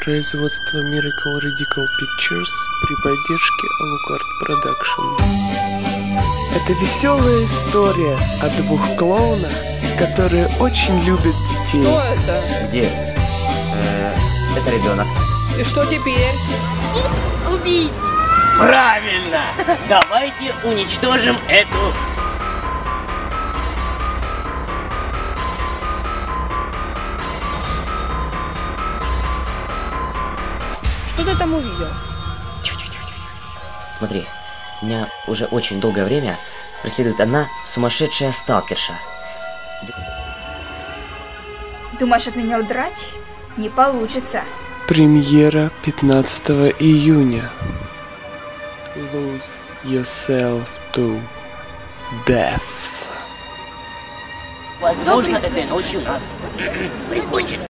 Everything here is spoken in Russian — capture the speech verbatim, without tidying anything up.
Производство Miracle Radical Pictures при поддержке Alucard Production. Это веселая история о двух клоунах, которые очень любят детей. Что это? Где? Э, это ребенок. И что теперь? Убить! Правильно! Давайте уничтожим эту... Что ты там увидел? Смотри, меня уже очень долгое время преследует одна сумасшедшая сталкерша. Думаешь, от меня удрать? Не получится. Премьера пятнадцатого июня. Lose yourself to death. Возможно, этой ночью нас прикончит.